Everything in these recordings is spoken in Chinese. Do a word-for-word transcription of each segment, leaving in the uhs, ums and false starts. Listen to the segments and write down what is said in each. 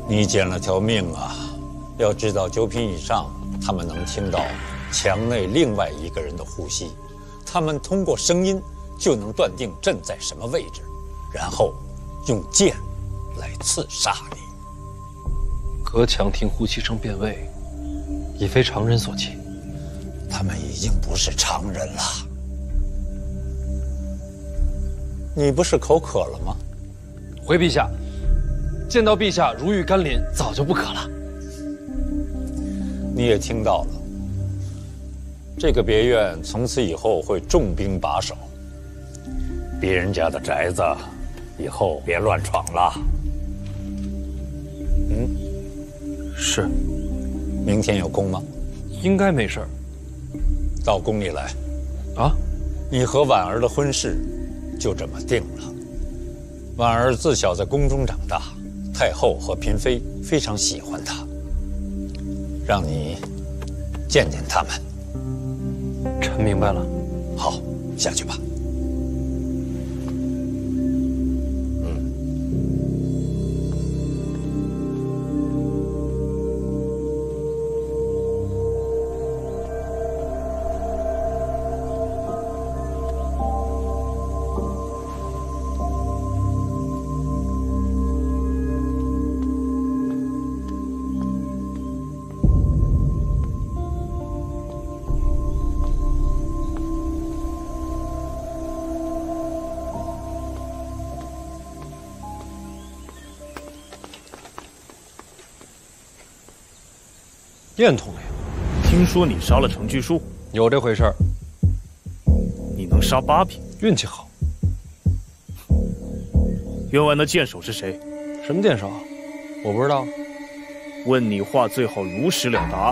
你捡了条命啊！要知道，九品以上，他们能听到墙内另外一个人的呼吸，他们通过声音就能断定朕在什么位置，然后用剑来刺杀你。 隔墙听呼吸声辨位，已非常人所及。 他们已经不是常人了。你不是口渴了吗？ 回陛下。 见到陛下如遇甘霖，早就不渴了。 你也听到了，这个别院从此以后会重兵把守，别人家的宅子，以后别乱闯了。嗯， 是。 明天有空吗？ 应该没事儿。 到宫里来。 啊？ 你和婉儿的婚事就这么定了。婉儿自小在宫中长大。 太后和嫔妃非常喜欢她，让你见见他们。 臣明白了。 好，下去吧。 晏统领， 听说你杀了程巨书， 有这回事儿。 你能杀八品， 运气好。 员外那剑手是谁？ 什么剑手？我不知道。 问你话最好如实了答。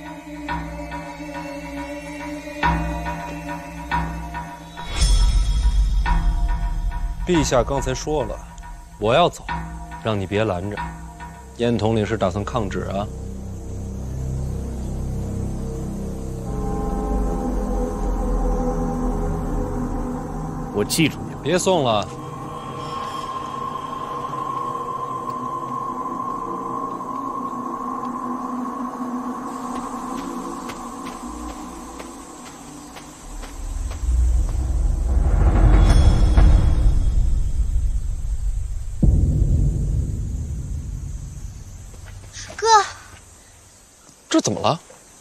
陛下刚才说了，我要走，让你别拦着。晏统领是打算抗旨啊？ 我记住你了， 别送了。 哥， 这怎么了？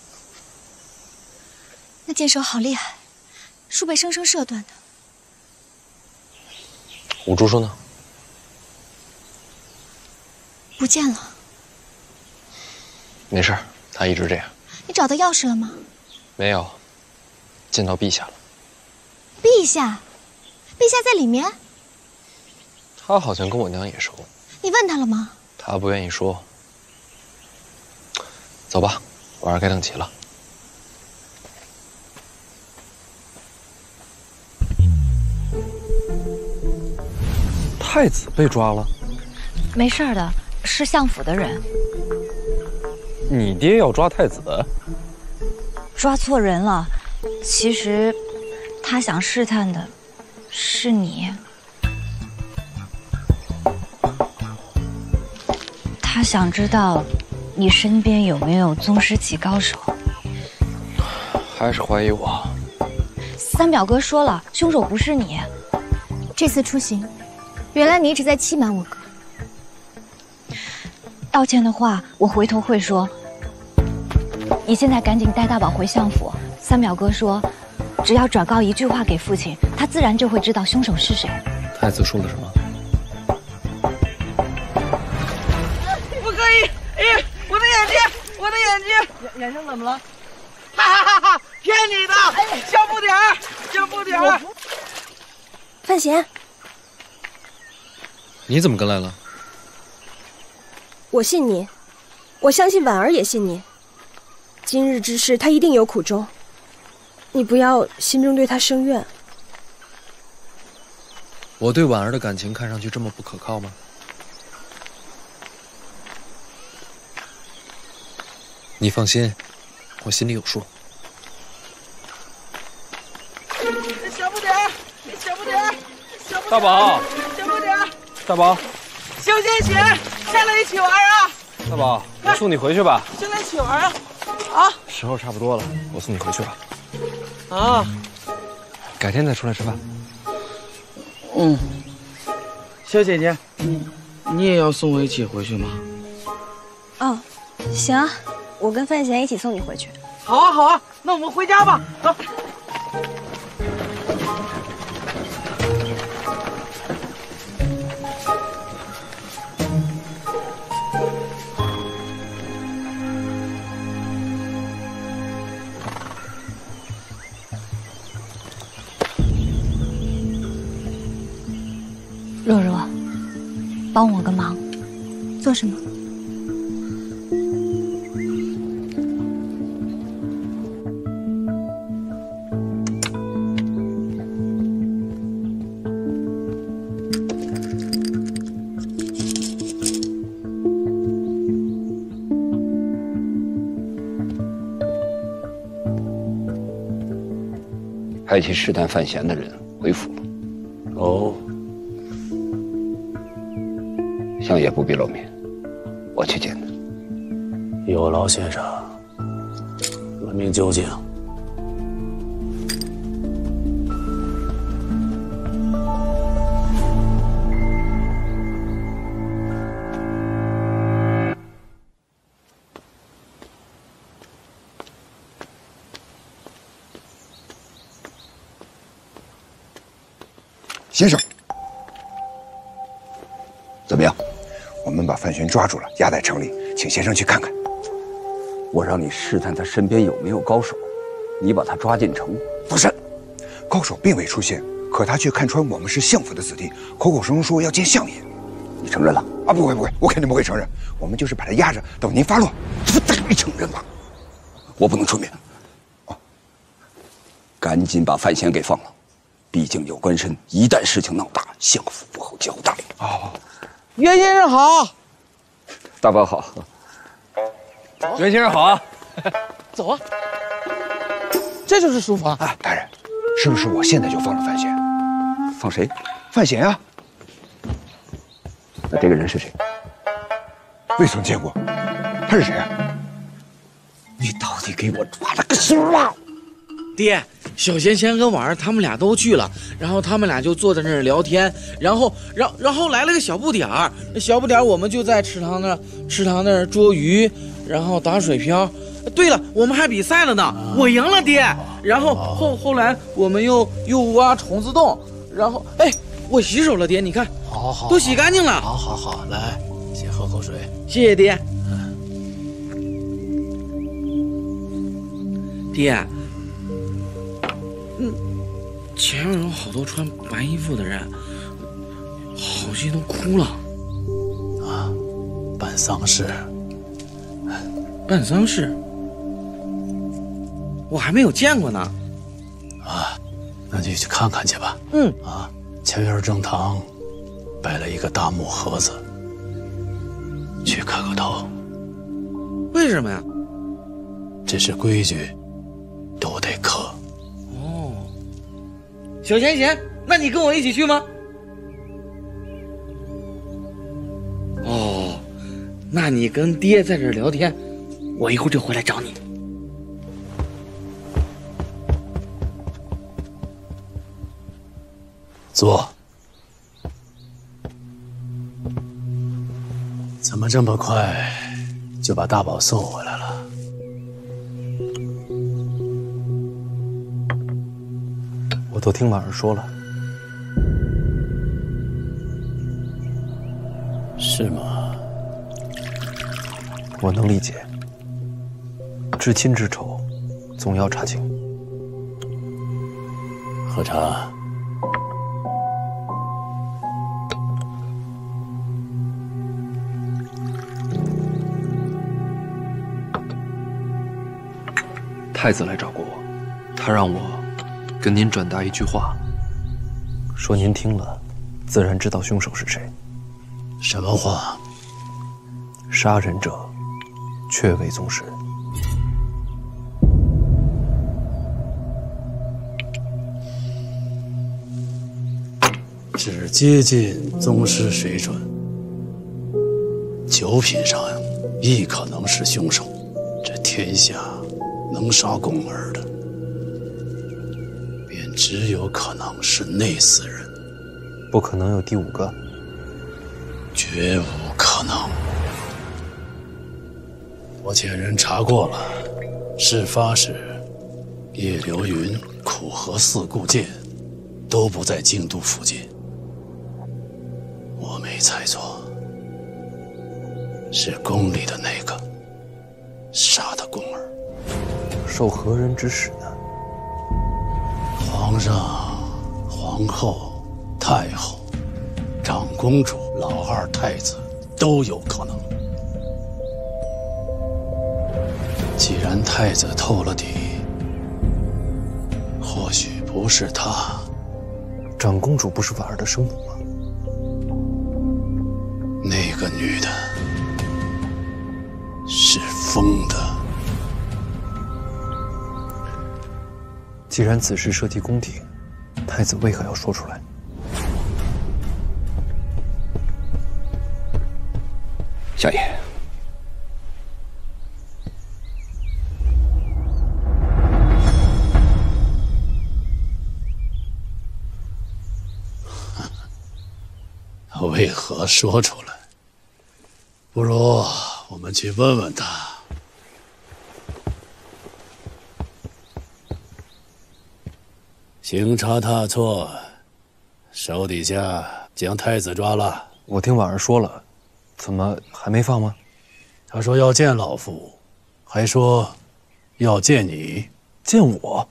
那箭手好厉害，树被生生射断的。 五竹说呢？ 不见了。 没事，他一直这样。 你找到钥匙了吗？ 没有，见到陛下了。 陛下，陛下在里面。 他好像跟我娘也熟。 你问他了吗？ 他不愿意说。走吧，晚上该等齐了。 太子被抓了， 没事的，是相府的人。 你爹要抓太子？ 抓错人了。其实，他想试探的，是你。他想知道，你身边有没有宗师级高手。 还是怀疑我？ 三表哥说了，凶手不是你。 这次出行。 原来你一直在欺瞒我哥。 道歉的话，我回头会说。你现在赶紧带大宝回相府。三表哥说，只要转告一句话给父亲，他自然就会知道凶手是谁。 太子说了什么？ 不可以！哎，我的眼睛，我的眼睛，眼眼睛怎么了？哈哈哈哈！骗你的！小不点儿，小不点儿。 范闲。 你怎么跟来了？ 我信你，我相信婉儿也信你。今日之事，他一定有苦衷。你不要心中对他生怨。 我对婉儿的感情看上去这么不可靠吗？你放心，我心里有数。 小不点儿，小不点儿，小不点儿。 大宝， 小不点儿。 大宝， 修仙鞋，下来一起玩啊！ 大宝，我送你回去吧。 现在一起玩啊！啊！ 时候差不多了，我送你回去吧。 啊！ 改天再出来吃饭。 嗯。小姐姐，你你也要送我一起回去吗？ 哦，行啊，我跟范闲一起送你回去。 好啊，好啊，那我们回家吧。走。 若若，帮我个忙。 做什么？ 派去试探范闲的人回府了。 哦， 相爷不必露面，我去见他。 有劳先生，闻名究竟。 先生，怎么样？我们把范闲抓住了，押在城里，请先生去看看。 我让你试探他身边有没有高手，你把他抓进城。 不是，高手并未出现，可他却看穿我们是相府的子弟，口口声声说要见相爷。 你承认了？ 啊，不会不会，我肯定不会承认。我们就是把他压着，等您发落。这不等于承认吗？ 我不能出面。哦，赶紧把范闲给放了。毕竟有官身，一旦事情闹大，相府不好交代。 哦， 袁先生好， 大伯好， 袁先生好啊。 走啊，这就是书房。 啊，大人，是不是我现在就放了范闲？ 放谁？ 范闲啊。 那这个人是谁？ 未曾见过，他是谁啊？ 你到底给我抓了个什么？ 爹，小贤贤跟婉儿他们俩都去了，然后他们俩就坐在那儿聊天，然后，然然后来了个小不点儿，小不点儿我们就在池塘那儿池塘那儿捉鱼，然后打水漂。对了，我们还比赛了呢，啊、我赢了，爹。然后后后来我们又又挖虫子洞，然后哎，我洗手了，爹，你看， 好好， 都洗干净了。 好好好，来，先喝口水。 谢谢爹。 嗯， 爹。嗯，前面有好多穿白衣服的人，好些都哭了。 啊，办丧事。 办丧事？我还没有见过呢。 啊，那就去看看去吧。 嗯。 啊，前院正堂摆了一个大木盒子，去磕个头。 为什么呀？ 这是规矩，都得磕。 小贤贤，那你跟我一起去吗？哦，那你跟爹在这儿聊天，我一会儿就回来找你。 坐。怎么这么快就把大宝送回来了？ 我都听婉儿说了。 是吗？ 我能理解。至亲至仇，总要查清。 喝茶。 太子来找过我，他让我跟您转达一句话，说您听了，自然知道凶手是谁。 什么话？ 杀人者，却为宗师。 只接近宗师水准，酒品上亦可能是凶手。这天下能杀宫儿的，便只有可能是那四人。 不可能有第五个？ 绝无可能。我遣人查过了，事发时，叶流云、苦河寺顾剑都不在京都附近。我没猜错，是宫里的那个杀的宫儿。 受何人指使呢？ 皇上、皇后、太后、长公主、老二太子都有可能。既然太子透了底，或许不是他。 长公主不是婉儿的生母吗？ 那个女的是疯的。 既然此事涉及宫廷，太子为何要说出来？ 夏野， 为何说出来？不如我们去问问他。行差踏错，手底下将太子抓了。 我听婉儿说了，怎么还没放吗？ 他说要见老夫，还说要见你。 见我？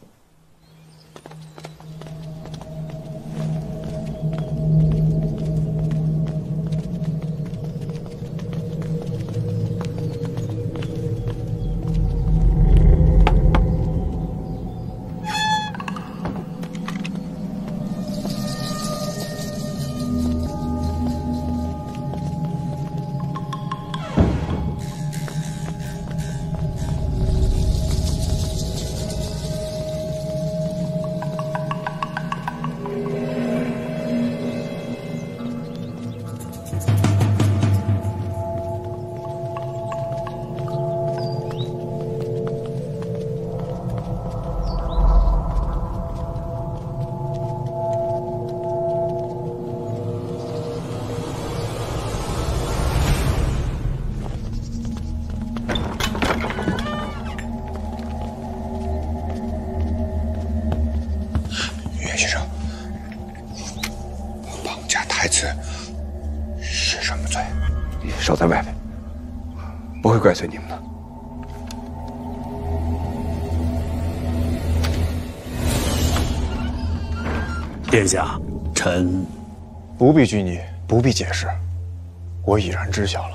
守在外面，不会怪罪你们的。 殿下，臣不必拘泥，不必解释，我已然知晓了。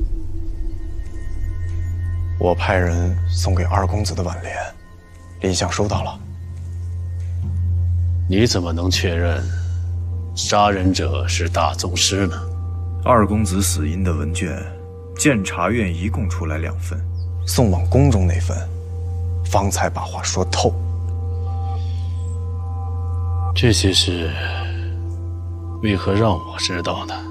我派人送给二公子的挽联，林相收到了。 你怎么能确认杀人者是大宗师呢？ 二公子死因的文卷，监察院一共出来两份， 送往宫中那份，方才把话说透。 这些事为何让我知道呢？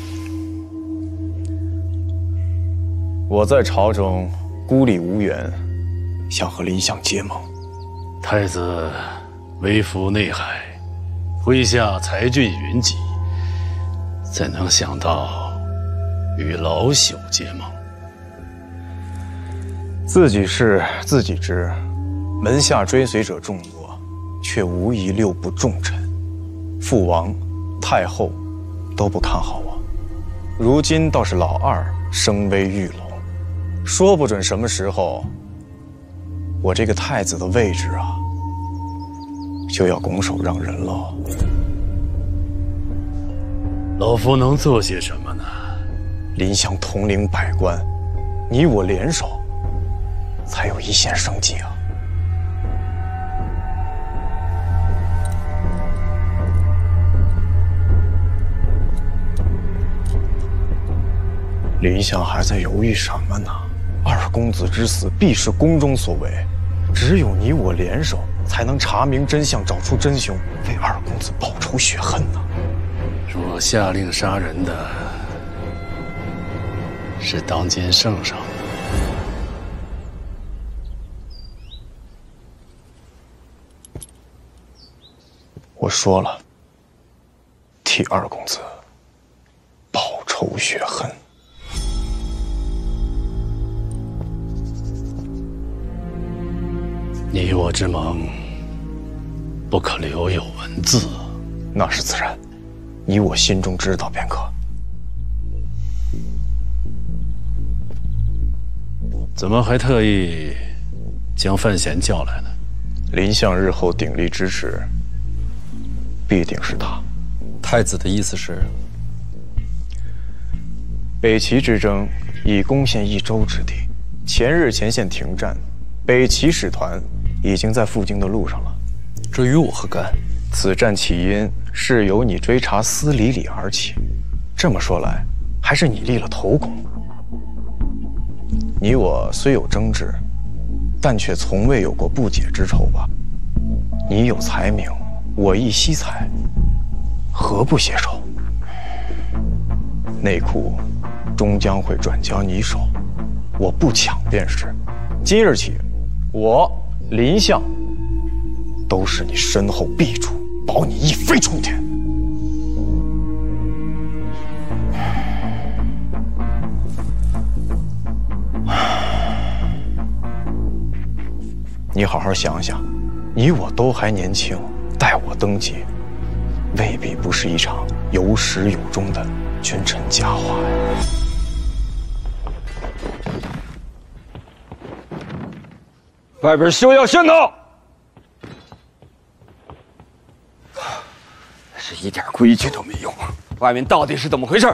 我在朝中孤立无援，想和林相结盟。 太子微服内海，麾下才俊云集，怎能想到与老朽结盟？ 自己事自己知，门下追随者众多，却无疑六部重臣，父王、太后都不看好我。如今倒是老二声威愈隆，说不准什么时候，我这个太子的位置啊，就要拱手让人了。 老夫能做些什么呢？ 林相统领百官，你我联手，才有一线生机啊！林相还在犹豫什么呢？二公子之死必是宫中所为，只有你我联手，才能查明真相，找出真凶，为二公子报仇雪恨呢。 若下令杀人的是当今圣上， 我说了，替二公子报仇雪恨。 你我之盟，不可留有文字。 那是自然，以我心中知道便可。 怎么还特意将范闲叫来呢？ 林相日后鼎力支持，必定是他。 太子的意思是， 北齐之争已攻陷益州之地，前日前线停战，北齐使团已经在赴京的路上了。 这与我何干？ 此战起因是由你追查司礼里而起。这么说来，还是你立了头功。你我虽有争执，但却从未有过不解之仇吧？你有才名，我亦惜才，何不携手？内库终将会转交你手，我不抢便是。今日起，我林相都是你身后臂柱，保你一飞冲天。你好好想想，你我都还年轻，待我登基，未必不是一场有始有终的君臣佳话呀。 外边休要喧闹，是一点规矩都没有。外面到底是怎么回事？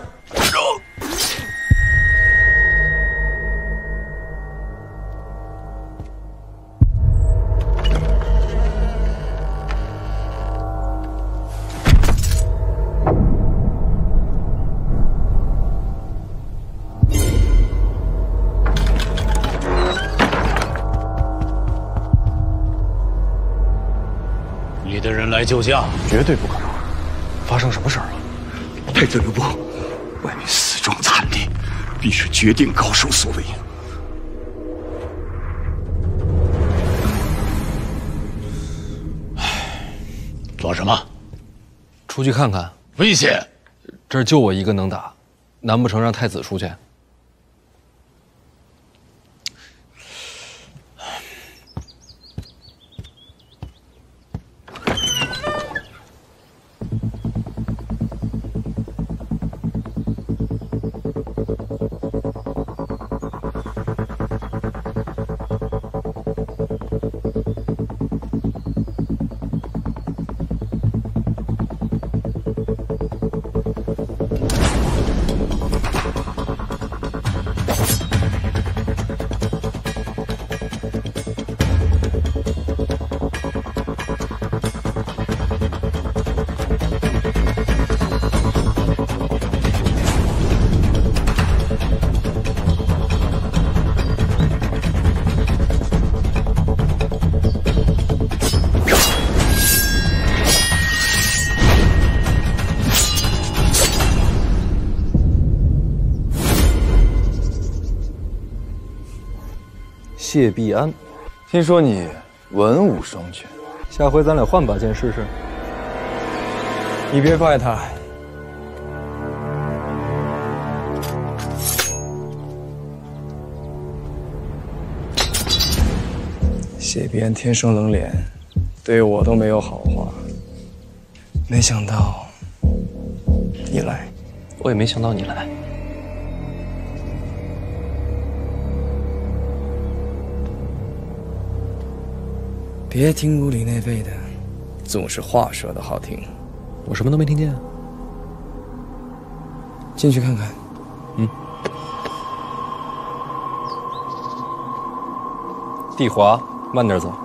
你的人来救驾？ 绝对不可能！发生什么事儿了？ 太子留步，外面死状惨烈，必是绝顶高手所为。 做什么？ 出去看看。 危险！ 这儿就我一个能打，难不成让太子出去？谢必安， 听说你文武双全， 下回咱俩换把剑试试。 你别怪他，谢必安天生冷脸，对我都没有好话。没想到你来， 我也没想到你来。 别听屋里那辈的，总是话说的好听。 我什么都没听见。 进去看看。 嗯。地滑，慢点走。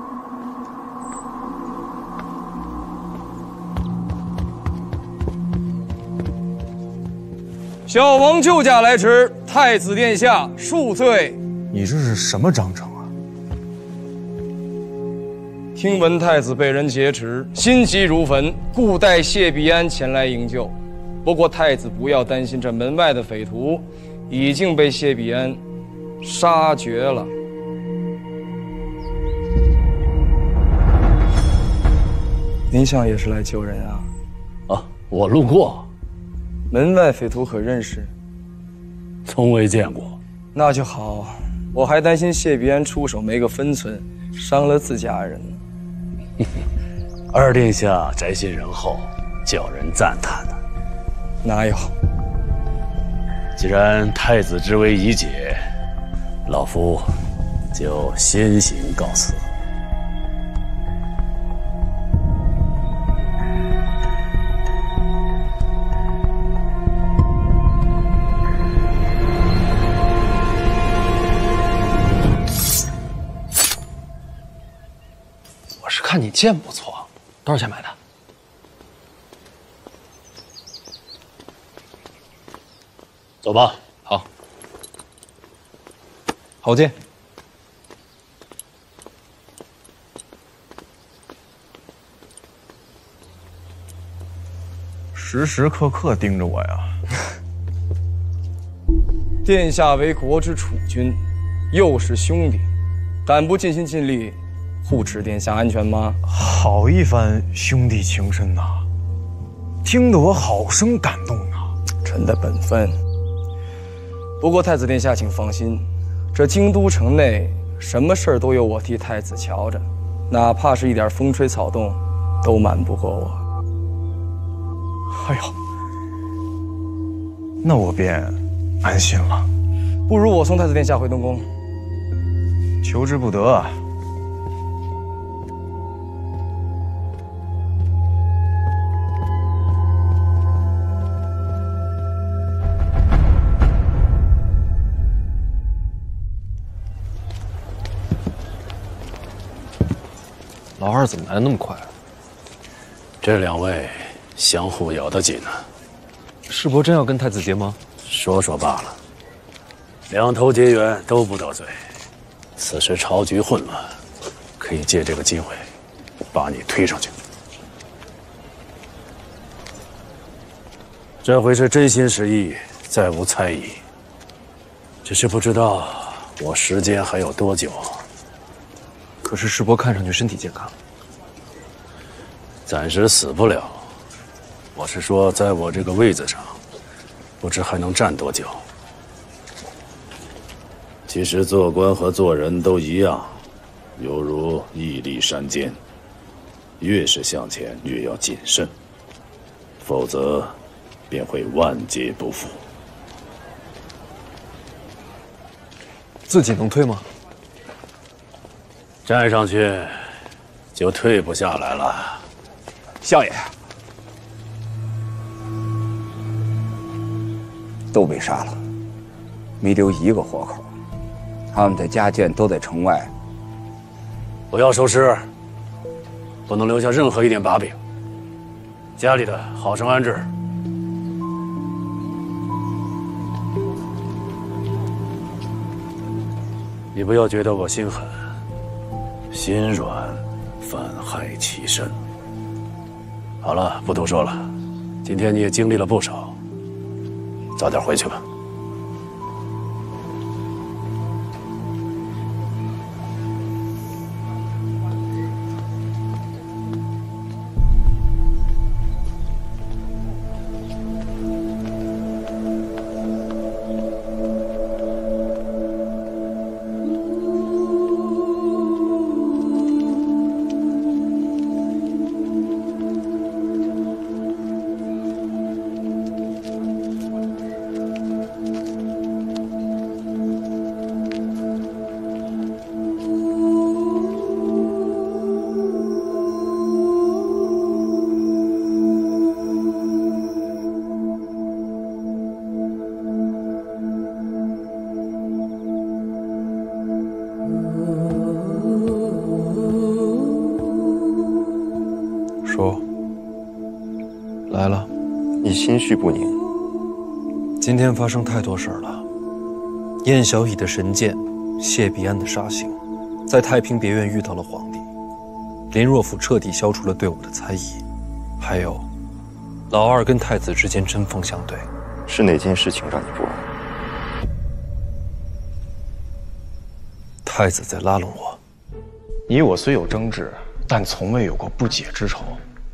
小王救驾来迟，太子殿下恕罪。 你这是什么章程？ 听闻太子被人劫持，心急如焚，故带谢必安前来营救。不过太子不要担心，这门外的匪徒已经被谢必安杀绝了。 您相也是来救人啊？ 啊，我路过。 门外匪徒可认识？ 从未见过。 那就好，我还担心谢必安出手没个分寸，伤了自家人呢。 二殿下宅心仁厚，叫人赞叹呢。 哪有？ 既然太子之危已解，老夫就先行告辞。 我是看你剑不错，多少钱买的？ 走吧。 好，好剑。 时时刻刻盯着我呀！ 殿下为国之储君，又是兄弟，敢不尽心尽力护持殿下安全吗？ 好一番兄弟情深呐、啊，听得我好生感动啊！ 臣的本分。不过太子殿下请放心，这京都城内什么事儿都有我替太子瞧着，哪怕是一点风吹草动，都瞒不过我。 哎呦，那我便安心了。 不如我送太子殿下回东宫。 求之不得啊！ 老二怎么来的那么快啊？ 这两位相互咬得紧啊！ 世伯真要跟太子结吗？ 说说罢了，两头结缘都不得罪。此时朝局混乱，可以借这个机会把你推上去。这回是真心实意，再无猜疑。只是不知道我时间还有多久。 可是世伯看上去身体健康， 暂时死不了。我是说，在我这个位子上，不知还能站多久。其实做官和做人都一样，犹如屹立山间，越是向前，越要谨慎，否则便会万劫不复。 自己能退吗？ 站上去，就退不下来了。 相爷，都被杀了，没留一个活口。他们的家眷都在城外。 不要收尸，不能留下任何一点把柄。家里的好生安置。你不要觉得我心狠。心软，反害其身。好了，不多说了。今天你也经历了不少，早点回去吧。 说，来了。 你心绪不宁。 今天发生太多事儿了。燕小乙的神剑，谢必安的杀行，在太平别院遇到了皇帝，林若甫彻底消除了对我的猜疑，还有，老二跟太子之间针锋相对。 是哪件事情让你不安？ 太子在拉拢我。 你我虽有争执，但从未有过不解之仇。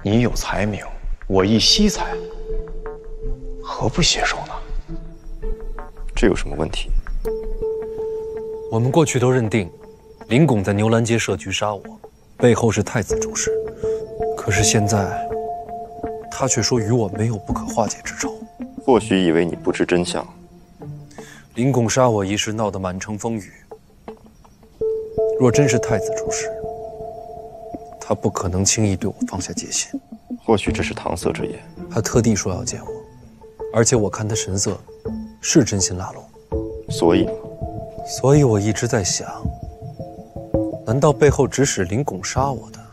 你有才名，我亦惜才，何不携手呢？ 这有什么问题？ 我们过去都认定，林拱在牛栏街设局杀我，背后是太子主使。可是现在，他却说与我没有不可化解之仇。 或许以为你不知真相。 林拱杀我一事闹得满城风雨。若真是太子主使，他不可能轻易对我放下戒心。 或许这是搪塞之言。 他特地说要见我，而且我看他神色，是真心拉拢。 所以呢？ 所以我一直在想，难道背后指使林拱杀我的，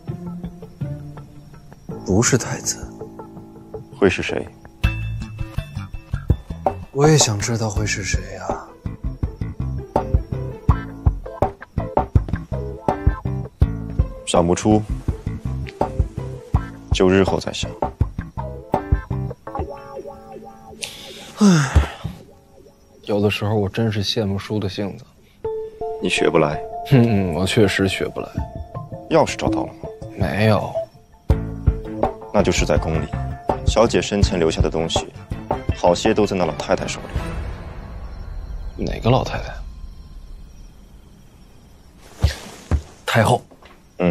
不是太子？ 会是谁？ 我也想知道会是谁啊。 想不出，就日后再想。 唉，有的时候我真是羡慕叔的性子。 你学不来？ 嗯，我确实学不来。 钥匙找到了吗？ 没有。 那就是在宫里，小姐生前留下的东西，好些都在那老太太手里。 哪个老太太？太后。 嗯。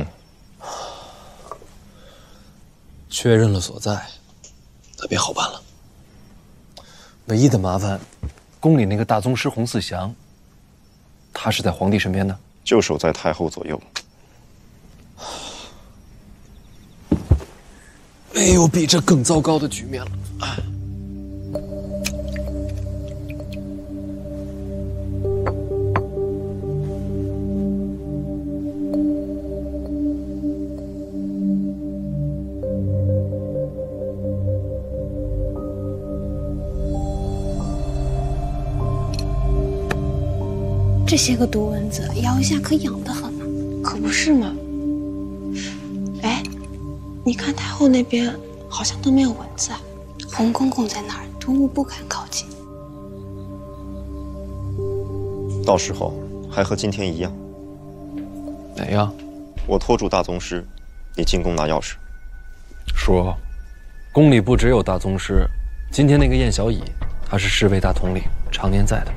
确认了所在，那便好办了。唯一的麻烦，宫里那个大宗师洪四祥，他是在皇帝身边的， 就守在太后左右。 没有比这更糟糕的局面了。 这些个毒蚊子咬一下可痒得很呢，可不是吗？哎，你看太后那边好像都没有蚊子啊，洪公公在那儿，毒物不敢靠近。 到时候还和今天一样。 哪样？ 我拖住大宗师，你进宫拿钥匙。 叔，宫里不只有大宗师，今天那个燕小乙，他是侍卫大统领，常年在的。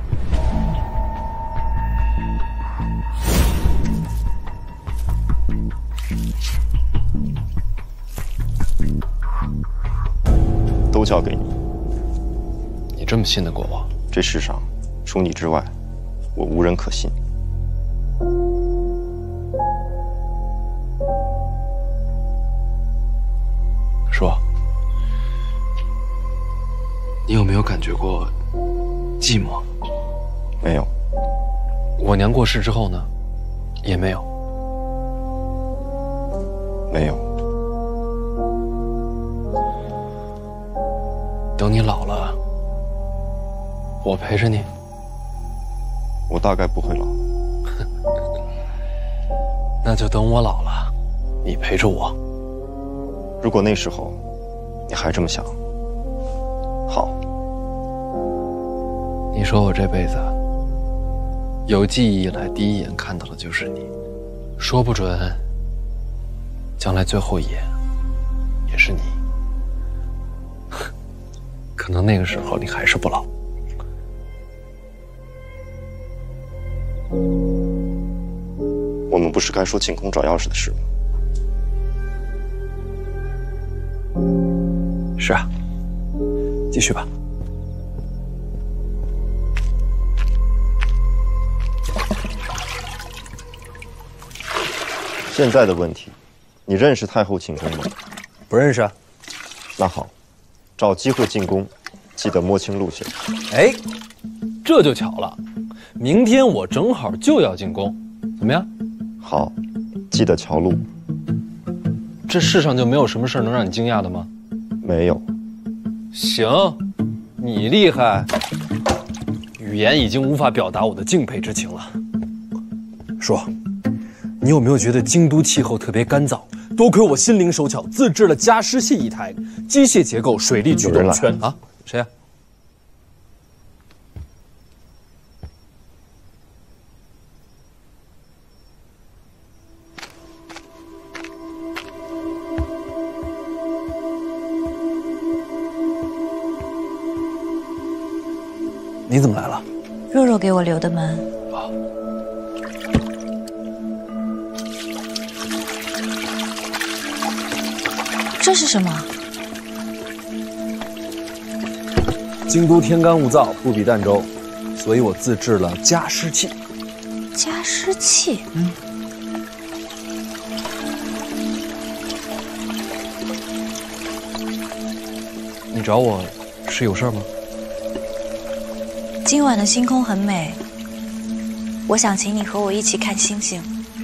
都交给你。 你这么信得过我？ 这世上，除你之外，我无人可信。 说，你有没有感觉过寂寞？ 没有。 我娘过世之后呢？也没有。 没有。 等你老了，我陪着你。 我大概不会老。 那就等我老了，你陪着我。 如果那时候你还这么想，好。 你说我这辈子有记忆以来第一眼看到的就是你，说不准将来最后一眼也是你。可能那个时候你还是不老。 我们不是该说进宫找钥匙的事吗？ 是啊，继续吧。 现在的问题，你认识太后寝宫吗？ 不认识啊。 那好，找机会进宫，记得摸清路线。 哎，这就巧了，明天我正好就要进宫，怎么样？ 好，记得瞧路。 这世上就没有什么事能让你惊讶的吗？ 没有。 行，你厉害，语言已经无法表达我的敬佩之情了。说，你有没有觉得京都气候特别干燥？多亏我心灵手巧，自制了加湿器一台，机械结构、水力驱动全啊？谁呀、啊？ 你怎么来了？ 若若给我留的门。这是什么？ 京都天干物燥，不比儋州，所以我自制了加湿器。 加湿器？ 嗯。你找我是有事吗？ 今晚的星空很美，我想请你和我一起看星星。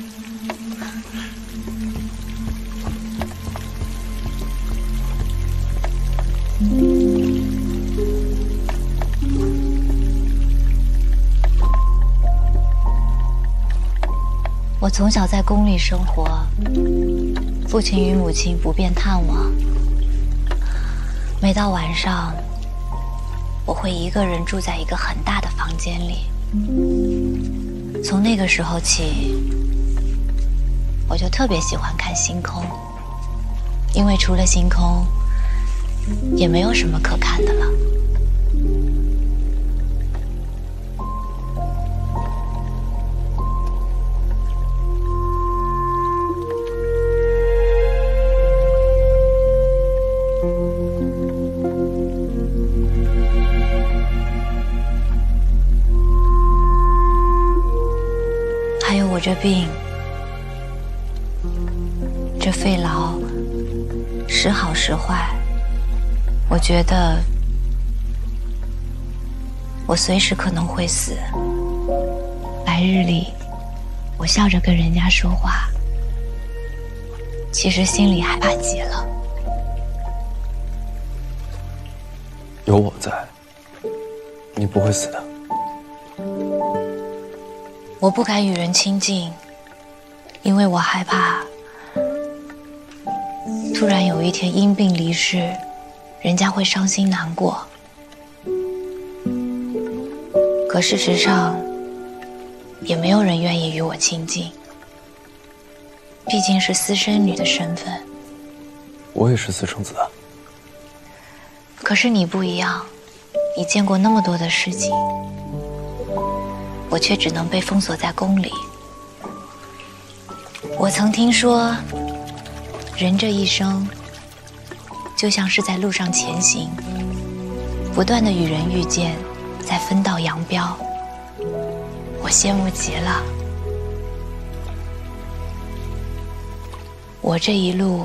我从小在宫里生活，父亲与母亲不便探望。每到晚上，我会一个人住在一个很大的房间里。从那个时候起，我就特别喜欢看星空，因为除了星空，也没有什么可看的了。我这病，这肺痨，时好时坏，我觉得我随时可能会死。白日里，我笑着跟人家说话，其实心里害怕极了。 有我在，你不会死的。 我不敢与人亲近，因为我害怕突然有一天因病离世，人家会伤心难过。可事实上，也没有人愿意与我亲近，毕竟是私生女的身份。 我也是私生子啊。 可是你不一样，你见过那么多的事情。我却只能被封锁在宫里。我曾听说，人这一生就像是在路上前行，不断的与人遇见，在分道扬镳。我羡慕极了。我这一路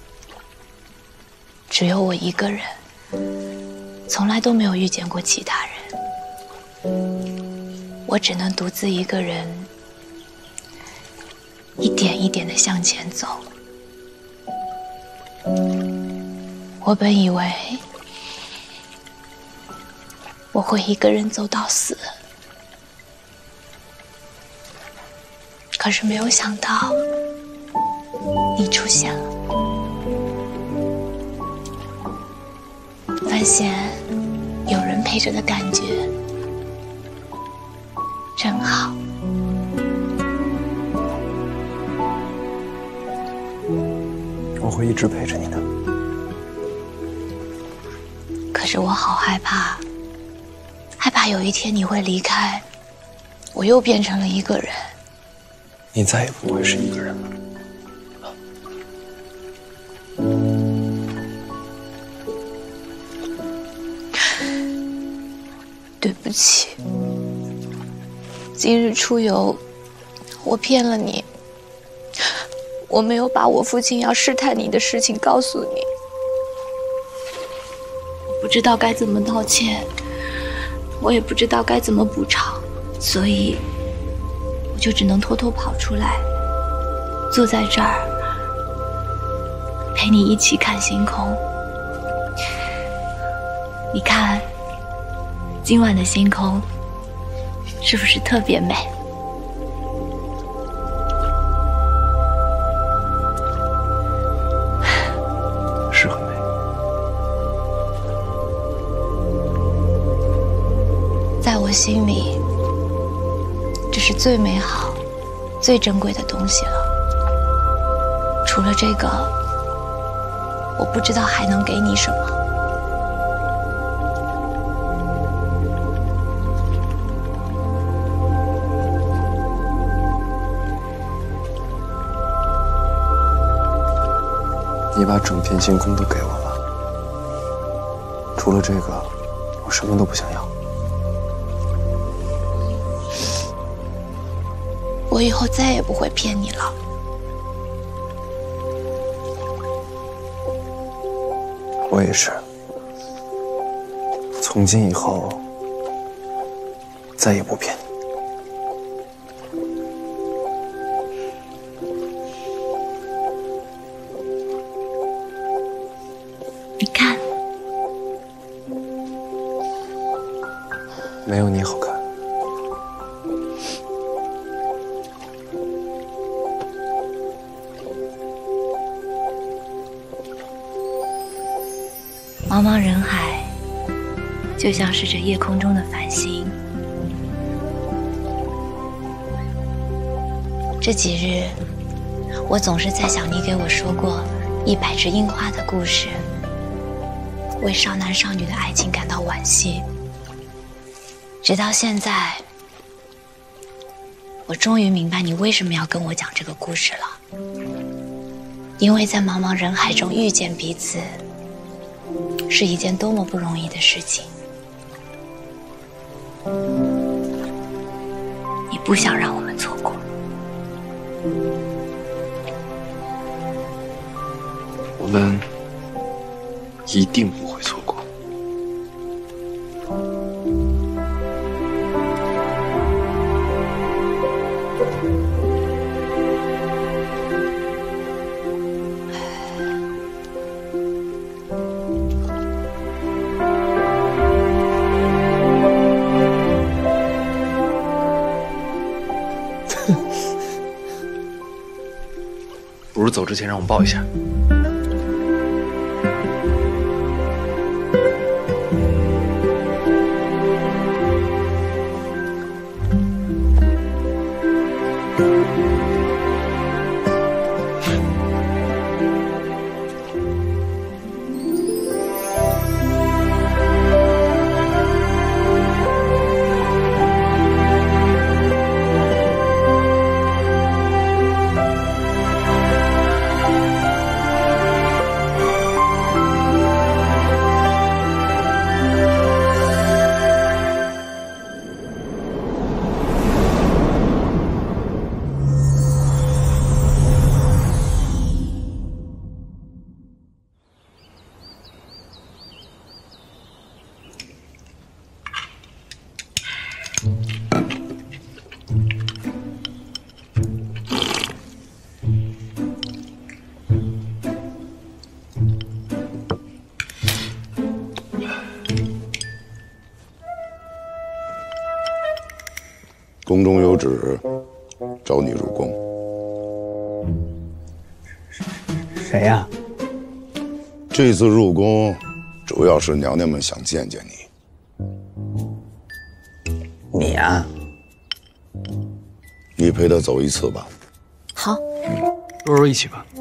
只有我一个人，从来都没有遇见过其他人。我只能独自一个人，一点一点地向前走。我本以为我会一个人走到死，可是没有想到你出现了。发现有人陪着的感觉真好。 我会一直陪着你的。 可是我好害怕，害怕有一天你会离开，我又变成了一个人。 你再也不会是一个人了。 对不起，今日出游，我骗了你，我没有把我父亲要试探你的事情告诉你。我不知道该怎么道歉，我也不知道该怎么补偿，所以我就只能偷偷跑出来，坐在这儿陪你一起看星空。你看，今晚的星空是不是特别美？ 是很美。 在我心里，这是最美好、最珍贵的东西了。除了这个，我不知道还能给你什么。 你把整片星空都给我了，除了这个，我什么都不想要。 我以后再也不会骗你了。 我也是，从今以后再也不骗你。 你看， 没有你好看。 茫茫人海，就像是这夜空中的繁星。这几日，我总是在想你给我说过一百只樱花的故事，为少男少女的爱情感到惋惜。直到现在，我终于明白你为什么要跟我讲这个故事了。因为在茫茫人海中遇见彼此，是一件多么不容易的事情。你不想让我们错过。 我们一定不会错过。不如走之前让我们抱一下。 宫中有旨，召你入宫。 谁呀？ 这次入宫，主要是娘娘们想见见你。 你呀？ 你陪她走一次吧。 好。 若若一起吧。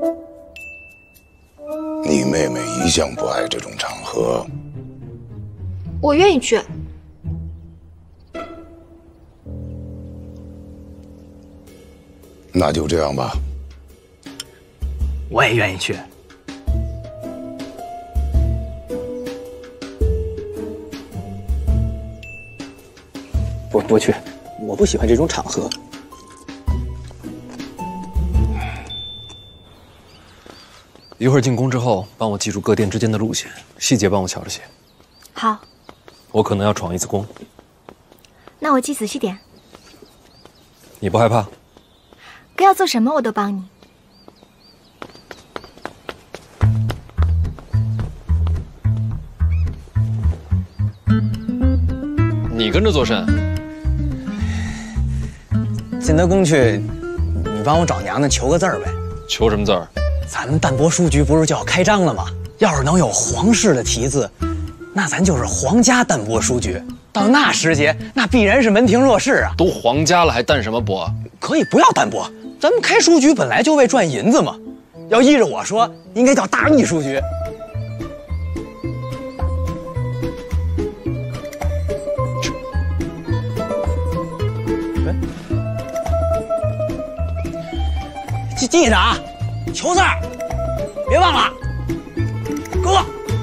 你妹妹一向不爱这种场合。 我愿意去。 那就这样吧。 我也愿意去。不不去，我不喜欢这种场合。 一会儿进宫之后，帮我记住各殿之间的路线，细节帮我瞧着些。 好。 我可能要闯一次宫。 那我记仔细点。 你不害怕？ 哥要做什么我都帮你。 你跟着做甚？ 进得宫去，你帮我找娘娘求个字儿呗。 求什么字儿？ 咱们淡泊书局不是就要开张了吗？要是能有皇室的题字，那咱就是皇家淡泊书局。到那时节，那必然是门庭若市啊！ 都皇家了，还淡什么泊？ 可以不要淡泊。咱们开书局本来就为赚银子嘛，要依着我说，应该叫大秘书局。记记着啊，求字儿。 别忘了，哥。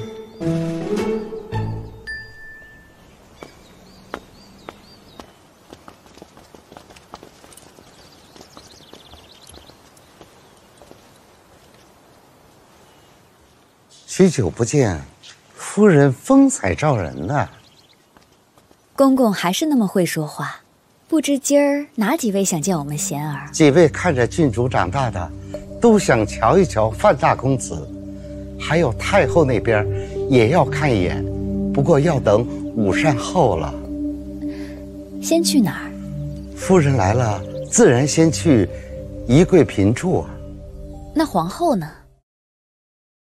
许久不见，夫人风采照人呐。 公公还是那么会说话，不知今儿哪几位想见我们贤儿？ 几位看着郡主长大的，都想瞧一瞧范大公子，还有太后那边也要看一眼，不过要等午膳后了。 先去哪儿？ 夫人来了，自然先去宜贵嫔处啊。 那皇后呢？